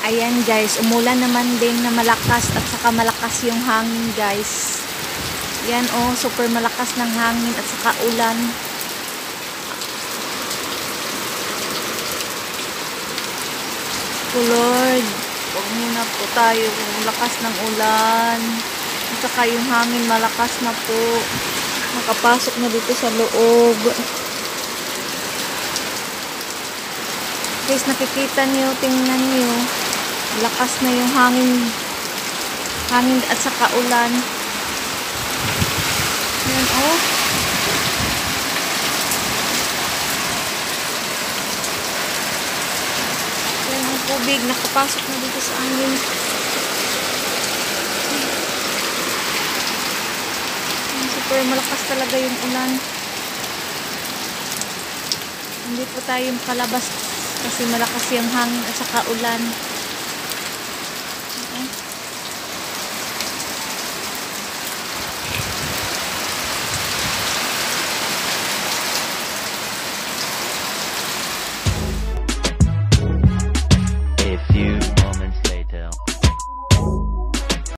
Ayan guys, umulan naman din na malakas at saka malakas yung hangin guys. Yan oh, super malakas ng hangin at saka ulan. Oh Lord, huwag muna po tayo kung lakas ng ulan. At saka yung hangin malakas na po. Nakapasok na dito sa loob. Guys, nakikita niyo, tingnan niyo. Lakas na yung hangin at saka ulan. Yan oh. Yan ang tubig, nakapasok na dito sa amin. Super malakas talaga yung ulan. Hindi po tayo makalabas kasi malakas yung hangin at saka ulan. Okay.